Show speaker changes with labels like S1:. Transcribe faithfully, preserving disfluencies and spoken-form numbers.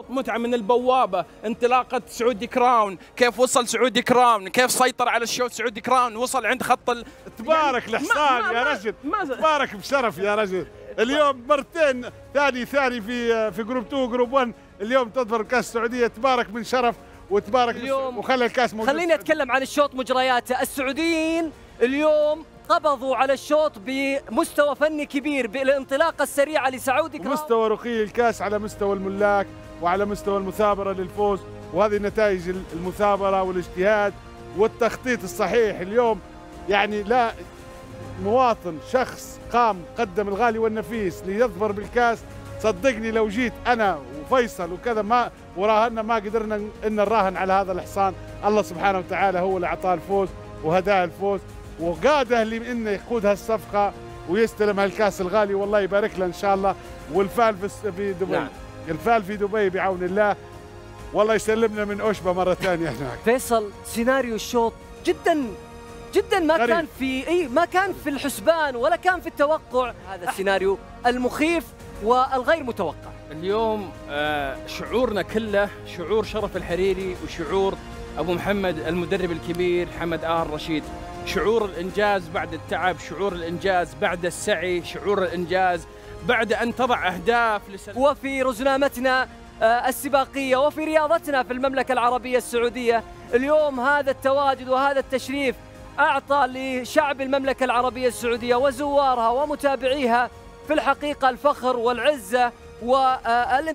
S1: متعة من البوابة. انطلاقة سعودي كراون، كيف وصل سعودي كراون، كيف سيطر على الشوط سعودي كراون، وصل عند خط ال...
S2: تبارك يعني الحصان يا رجل، تبارك بشرف يا رجل. اليوم مرتين ثاني ثاني في في جروب اثنين وجروب واحد، اليوم تظهر الكاس السعودية. تبارك من شرف وتبارك
S3: اليوم
S2: وخلى الكاس موجود.
S3: خليني اتكلم عن الشوط مجرياته. السعوديين اليوم قبضوا على الشوط بمستوى فني كبير بالانطلاقه السريعه لسعودي كراون.
S2: مستوى رقي الكاس على مستوى الملاك وعلى مستوى المثابره للفوز، وهذه نتائج المثابره والاجتهاد والتخطيط الصحيح. اليوم يعني لا مواطن شخص قام قدم الغالي والنفيس ليظفر بالكاس. صدقني لو جيت انا وفيصل وكذا ما وراهنا ما قدرنا ان نراهن على هذا الحصان. الله سبحانه وتعالى هو اللي اعطاه الفوز وهداه الفوز وقاده لانه يقود هالصفقه ويستلم هالكاس الغالي. والله يبارك له ان شاء الله. والفال في دبي نعم. الفال في دبي بعون الله. والله يسلمنا من أوشبا مرة ثانية هناك.
S3: فيصل سيناريو الشوط جدا جدا ما غريب. كان في اي ما كان في الحسبان ولا كان في التوقع. هذا السيناريو المخيف والغير متوقع.
S1: اليوم آه شعورنا كله شعور شرف الحريري وشعور ابو محمد المدرب الكبير حمد آل رشيد. شعور الانجاز بعد التعب، شعور الانجاز بعد السعي، شعور الانجاز بعد ان تضع اهداف لسنة.
S3: وفي رزنامتنا السباقيه وفي رياضتنا في المملكه العربيه السعوديه اليوم هذا التواجد وهذا التشريف اعطى لشعب المملكه العربيه السعوديه وزوارها ومتابعيها في الحقيقه الفخر والعزه و